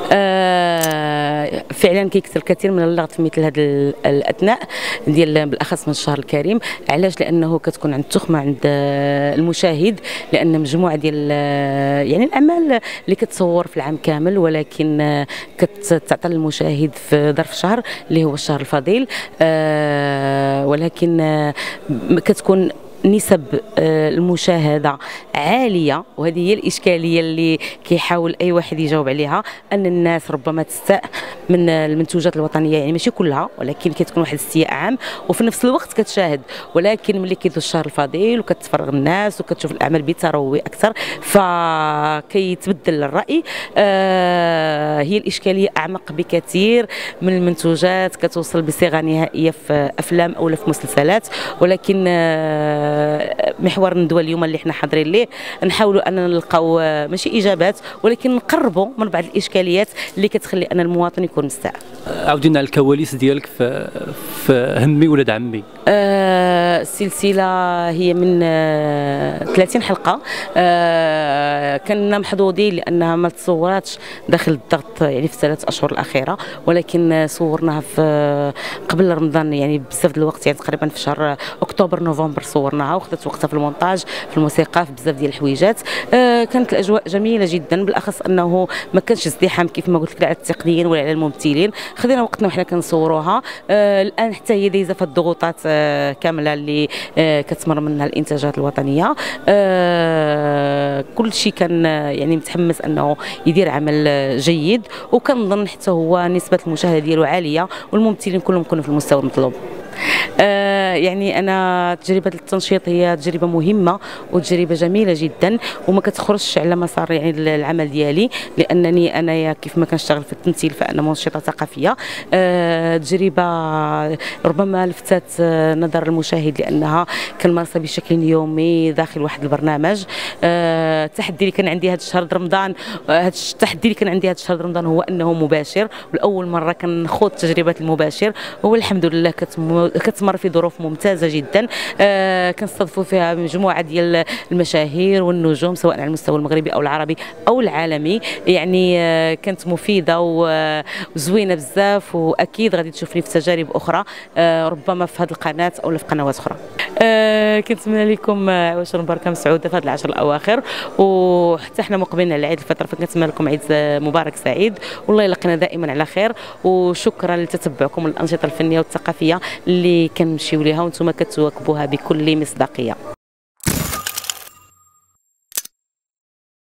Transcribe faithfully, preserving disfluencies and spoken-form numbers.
آه فعلا كيكثر الكثير من اللغط في مثل هذه الاثناء ديال بالاخص من الشهر الكريم. علاش؟ لانه كتكون عند التخمه عند المشاهد، لان مجموعه ديال يعني الاعمال اللي كتصور في العام كامل، ولكن كتعطى للمشاهد في ظرف شهر اللي هو الشهر الفضيل. آه ولكن كتكون نسب المشاهده عاليه، وهذه هي الاشكاليه اللي كيحاول اي واحد يجاوب عليها، ان الناس ربما تستاء من المنتوجات الوطنيه، يعني ماشي كلها ولكن كتكون واحد الاستياء عام، وفي نفس الوقت كتشاهد. ولكن ملي كيدوز الشهر الفضيل وكتفرغ الناس وكتشوف الاعمال بتروي اكثر، فكيتبدل الراي. آه هي الاشكاليه اعمق بكثير من المنتوجات كتوصل بصيغه نهائيه في افلام او في مسلسلات. ولكن آه محور الندوه اليوم اللي حنا حاضرين ليه نحاولوا اننا نلقاو ماشي اجابات، ولكن نقربوا من بعض الاشكاليات اللي كتخلي ان المواطن يكون مستاء. عاودينا على الكواليس ديالك في في همي ولاد عمي. آه السلسله هي من آه ثلاثين حلقه. آه كنا محظوظين لانها ما تصوراتش داخل الضغط يعني في الثلاث اشهر الاخيره، ولكن صورناها في قبل رمضان يعني بزاف الوقت، يعني تقريبا في شهر اكتوبر نوفمبر صورناها، وخدت وقتها في المونتاج في الموسيقى في بزاف ديال الحويجات. آه كانت الاجواء جميله جدا، بالاخص انه ما كانش ازدحام كيف ما قلت لك على التقنيين ولا على الممثلين. خدينا وقتنا وحنا كنصوروها. آه الان حتى هي دايزه في الضغوطات آه كامله اللي آه كتمر منها الانتاجات الوطنيه. آه كل شيء كان يعني متحمس انه يدير عمل جيد، وكنظن حتى هو نسبه المشاهده ديالو عاليه، والممثلين كلهم كانوا في المستوى المطلوب. آه يعني انا تجربه التنشيط هي تجربه مهمه وتجربه جميله جدا، وما كتخرجش على مسار يعني العمل ديالي، لانني انايا كيف ما كنشتغل في التمثيل فانا منشطه ثقافيه. آه تجربه ربما لفتت نظر المشاهد لانها كنمارسها بشكل يومي داخل واحد البرنامج. آه التحدي اللي كان عندي هذا الشهر رمضان هذا التحدي اللي كان عندي هذا الشهر رمضان هو انه مباشر، ولاول مره كنخوض تجربه المباشر، والحمد لله كتم كتمر في ظروف ممتازه جدا. آه كنستضيفوا فيها مجموعه ديال المشاهير والنجوم سواء على المستوى المغربي او العربي او العالمي. يعني آه كانت مفيده وزوينه بزاف، واكيد غادي تشوفني في تجارب اخرى آه ربما في هذه القناه او في قنوات اخرى. آه كنتمنى لكم عواشر مباركه مسعوده في هذه العشر الاواخر، وحتى حنا مقبلين على عيد الفطر، فكنتمنى لكم عيد مبارك سعيد، والله يلقينا دائما على خير. وشكرا لتتبعكم الانشطه الفنيه والثقافيه اللي كنمشيو ليها وانتم كتواكبوها بكل مصداقيه.